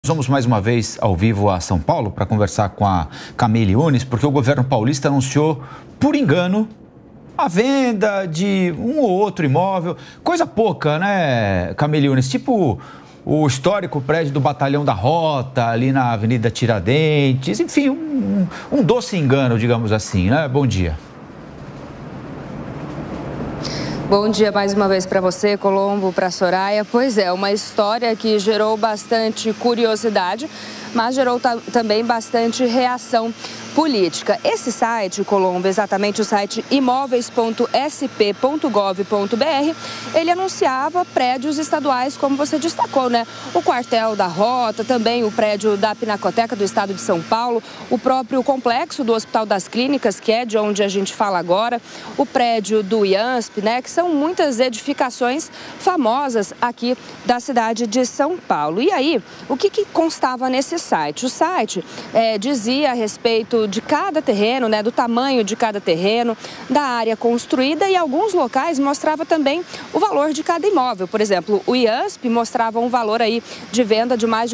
Vamos mais uma vez ao vivo a São Paulo para conversar com a Camille Yunes, porque o governo paulista anunciou, por engano, a venda de um ou outro imóvel. Coisa pouca, né, Camille Yunes? Tipo o histórico prédio do Batalhão da Rota, ali na Avenida Tiradentes. Enfim, um doce engano, digamos assim, né? Bom dia. Bom dia mais uma vez para você, Colombo, para a Soraya. Pois é, uma história que gerou bastante curiosidade, mas gerou também bastante reação política. Esse site, Colombo, exatamente o site imóveis.sp.gov.br, ele anunciava prédios estaduais, como você destacou, né? O quartel da Rota, também o prédio da Pinacoteca do Estado de São Paulo, o próprio complexo do Hospital das Clínicas, que é de onde a gente fala agora, o prédio do IANSP, né? Que são muitas edificações famosas aqui da cidade de São Paulo. E aí, o que constava nesse site? O site dizia a respeito de cada terreno, né, do tamanho de cada terreno, da área construída, e alguns locais mostrava também o valor de cada imóvel. Por exemplo, o IANSP mostrava um valor aí de venda de mais de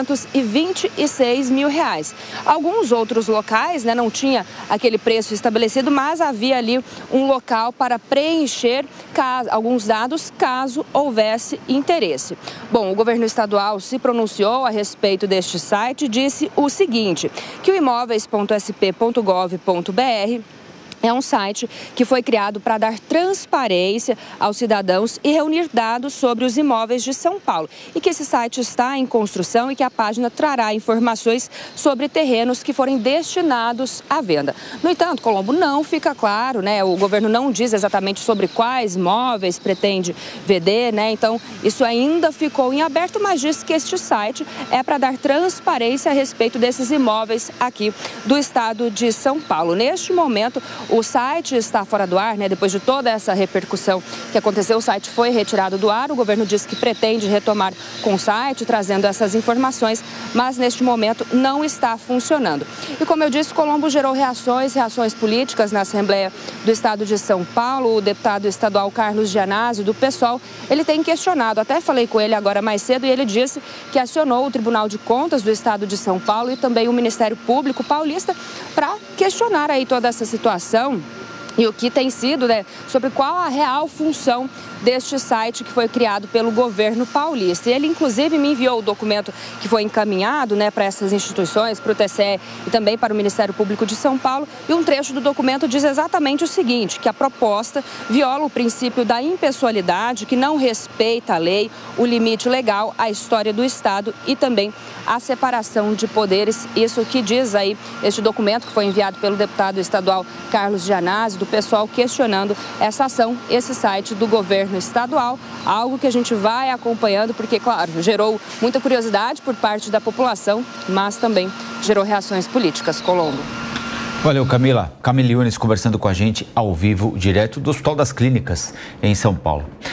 R$926 mil. Alguns outros locais, né, não tinha aquele preço estabelecido, mas havia ali um local para preencher alguns dados caso houvesse interesse. Bom, o governo estadual se pronunciou a respeito deste site e disse o seguinte, que o imóveis.sp.gov.br é um site que foi criado para dar transparência aos cidadãos e reunir dados sobre os imóveis de São Paulo. E que esse site está em construção e que a página trará informações sobre terrenos que forem destinados à venda. No entanto, Colombo, não fica claro, né? O governo não diz exatamente sobre quais imóveis pretende vender, né? Então, isso ainda ficou em aberto, mas diz que este site é para dar transparência a respeito desses imóveis aqui do estado de São Paulo. Neste momento, o site está fora do ar, né? Depois de toda essa repercussão que aconteceu, o site foi retirado do ar. O governo disse que pretende retomar com o site, trazendo essas informações, mas neste momento não está funcionando. E como eu disse, Colombo gerou reações políticas na Assembleia do Estado de São Paulo. O deputado estadual Carlos Gianazzi, do PSOL, ele tem questionado, até falei com ele agora mais cedo, e ele disse que acionou o Tribunal de Contas do Estado de São Paulo e também o Ministério Público Paulista para questionar aí toda essa situação e o que tem sido, né, sobre qual a real função deste site que foi criado pelo governo paulista. E ele, inclusive, me enviou o documento que foi encaminhado, né, para essas instituições, para o TCE e também para o Ministério Público de São Paulo. E um trecho do documento diz exatamente o seguinte, que a proposta viola o princípio da impessoalidade, que não respeita a lei, o limite legal, a história do Estado e também a separação de poderes. Isso que diz aí este documento que foi enviado pelo deputado estadual Carlos Gianazzi, do pessoal questionando essa ação, esse site do governo estadual, algo que a gente vai acompanhando porque, claro, gerou muita curiosidade por parte da população, mas também gerou reações políticas. Colombo. Valeu, Camila. Camille Yunes conversando com a gente ao vivo, direto do Hospital das Clínicas, em São Paulo.